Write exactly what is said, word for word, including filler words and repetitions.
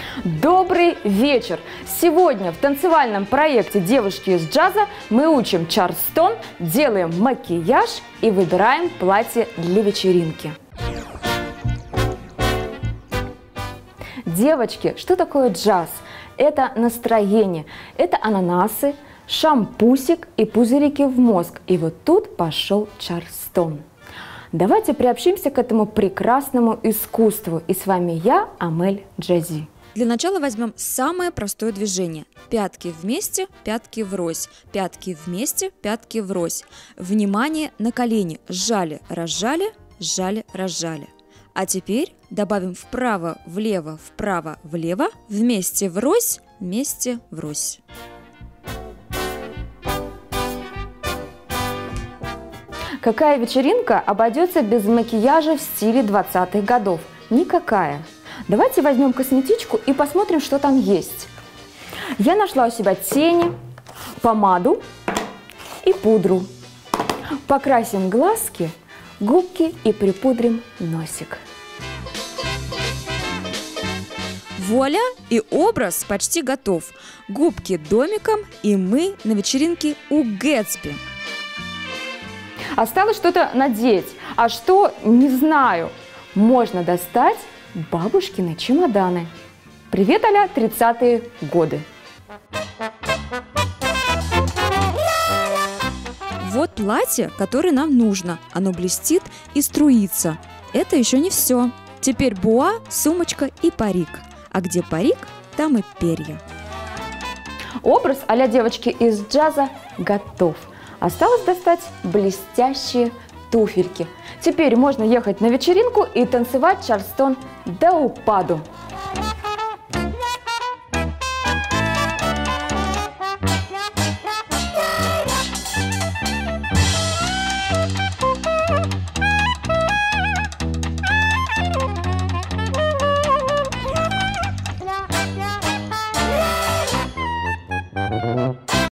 Добрый вечер! Сегодня в танцевальном проекте «Девушки из джаза» мы учим чарльстон, делаем макияж и выбираем платье для вечеринки. Девочки, что такое джаз? Это настроение, это ананасы, шампусик и пузырики в мозг. И вот тут пошел чарльстон. Давайте приобщимся к этому прекрасному искусству. И с вами я, Амель Джази. Для начала возьмем самое простое движение. Пятки вместе, пятки врозь. Пятки вместе, пятки врозь. Внимание на колени. Сжали, разжали, сжали, разжали. А теперь добавим вправо, влево, вправо, влево. Вместе врозь, вместе врозь. Какая вечеринка обойдется без макияжа в стиле двадцатых годов? Никакая. Давайте возьмем косметичку и посмотрим, что там есть. Я нашла у себя тени, помаду и пудру. Покрасим глазки, губки и припудрим носик. Вуаля! И образ почти готов. Губки домиком, и мы на вечеринке у Гэтсби. Осталось что-то надеть. А что, не знаю. Можно достать бабушкины чемоданы. Привет, а-ля тридцатые годы. Вот платье, которое нам нужно. Оно блестит и струится. Это еще не все. Теперь буа, сумочка и парик. А где парик, там и перья. Образ а-ля девочки из джаза готов. Осталось достать блестящие туфельки. Теперь можно ехать на вечеринку и танцевать чарльстон до упаду.